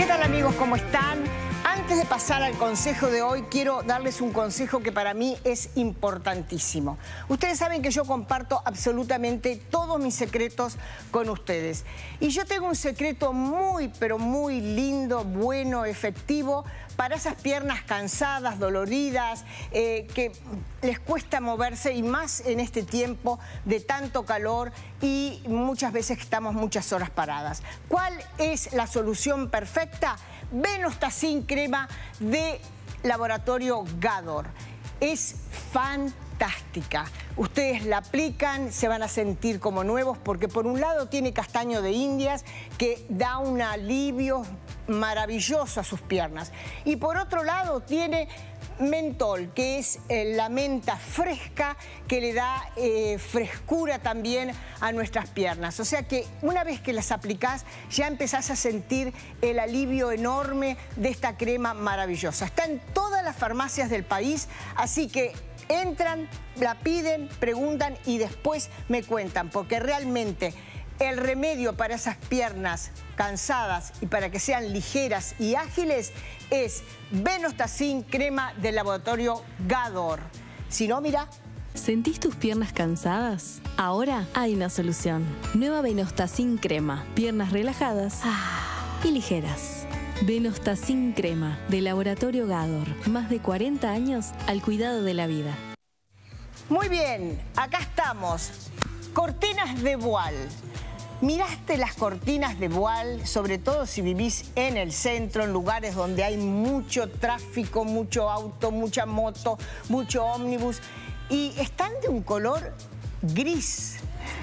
¿Qué tal, amigos? ¿Cómo están? Antes de pasar al consejo de hoy, quiero darles un consejo que para mí es importantísimo. Ustedes saben que yo comparto absolutamente todos mis secretos con ustedes. Y yo tengo un secreto muy, pero muy lindo, bueno, efectivo, para esas piernas cansadas, doloridas, que les cuesta moverse, y más en este tiempo de tanto calor y muchas veces estamos muchas horas paradas. ¿Cuál es la solución perfecta? Venostacin crema de Laboratorio Gador. Es fantástica. Ustedes la aplican, se van a sentir como nuevos, porque por un lado tiene castaño de Indias, que da un alivio maravilloso a sus piernas. Y por otro lado tiene mentol, que es la menta fresca, que le da frescura también a nuestras piernas. O sea que una vez que las aplicás, ya empezás a sentir el alivio enorme de esta crema maravillosa. Está en todas las farmacias del país, así que entran, la piden, preguntan y después me cuentan, porque realmente el remedio para esas piernas cansadas y para que sean ligeras y ágiles es Venostacin crema del Laboratorio Gador. Si no, mira. ¿Sentís tus piernas cansadas? Ahora hay una solución. Nueva Venostacin crema. Piernas relajadas y ligeras. Venostacin crema del Laboratorio Gador. Más de 40 años al cuidado de la vida. Muy bien, acá estamos. Cortinas de voile. ¿Miraste las cortinas de voile? Sobre todo si vivís en el centro, en lugares donde hay mucho tráfico, mucho auto, mucha moto, mucho ómnibus. Y están de un color gris.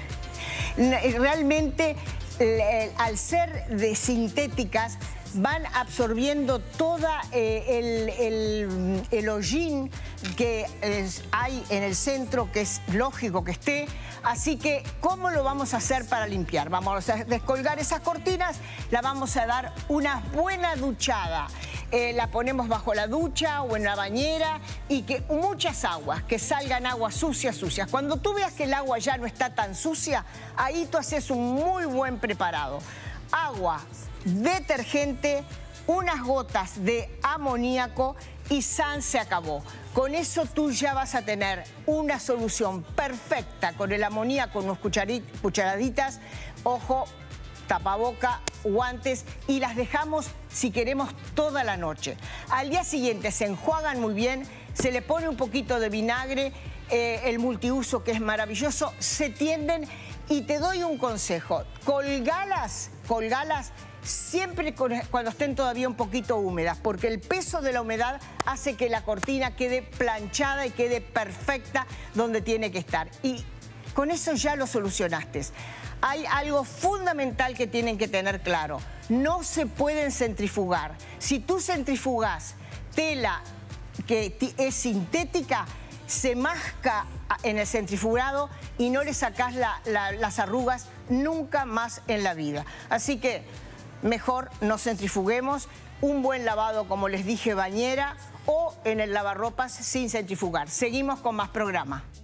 Realmente, al ser de sintéticas, van absorbiendo toda el hollín que hay en el centro, que es lógico que esté. Así que, ¿cómo lo vamos a hacer para limpiar? Vamos a descolgar esas cortinas, la vamos a dar una buena duchada. La ponemos bajo la ducha o en la bañera, y que muchas aguas, que salgan aguas sucias. Cuando tú veas que el agua ya no está tan sucia, ahí tú haces un muy buen preparado. Agua, detergente, unas gotas de amoníaco y ¡san! Se acabó. Con eso tú ya vas a tener una solución perfecta. Con el amoníaco, unas cucharaditas, ojo, tapaboca, guantes, y las dejamos, si queremos, toda la noche. Al día siguiente se enjuagan muy bien, se le pone un poquito de vinagre, el multiuso, que es maravilloso, se tienden. Y te doy un consejo: colgalas siempre cuando estén todavía un poquito húmedas, porque el peso de la humedad hace que la cortina quede planchada y quede perfecta donde tiene que estar. Y con eso ya lo solucionaste. Hay algo fundamental que tienen que tener claro: no se pueden centrifugar. Si tú centrifugas tela que es sintética, se masca en el centrifugado y no le sacás las arrugas nunca más en la vida. Así que mejor no centrifuguemos. Un buen lavado, como les dije, bañera o en el lavarropas sin centrifugar. Seguimos con más programa.